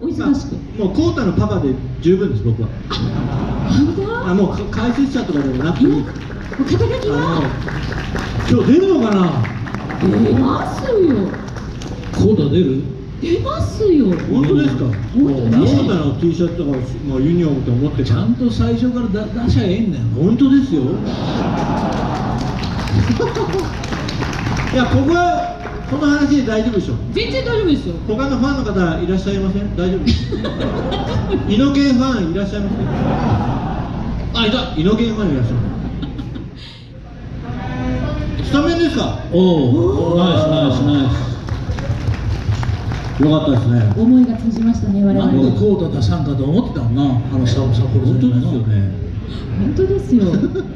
お忙しく。 もうコータのパパで十分です、僕は。 本当？ もう解説者とかでもなくていい。 もう肩書きは今日出るのかな。 出ますよ。 コータ出る？ 出ますよ。 本当ですか。 本当ね。 コータの T シャツとか、まあ、ユニフォームと思ってちゃんと最初から出しゃええんだよ。 本当ですよ。いや、ここはこの話で大丈夫でしょ。 全然大丈夫ですよ。 他のファンの方いらっしゃいません？大丈夫です。イノケンファンいらっしゃいません？あ、いた。イノケンファンいらっしゃいます。スタメンですか？ おお、ナイスナイスナイス。 よかったですね。 思いが通じましたね、我々。 なんでコータ出さんかと思ってたもんな、札幌本当ですよね。 本当ですよ。